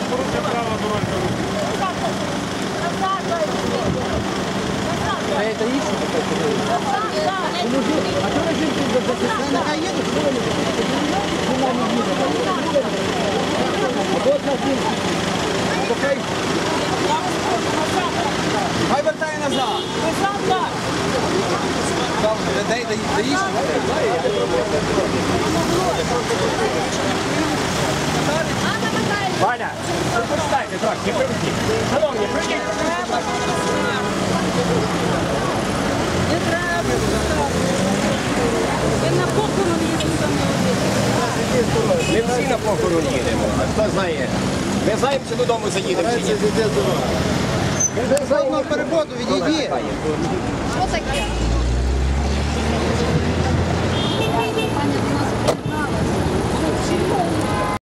порушує право дорожнього руху. Это их а что вы едут? Хай вертає назад. Ваня, почитайте трохи, не приведіть. Шановні, приведіть. Не треба. Я на похорон їду самі. Ми всі на похорон їдемо. Хто знає? Ми знаємо, чи додому заїдемо, чи ні. Ми знаємо на переходу, відійди. Що таке? Пані до нас приєдналася.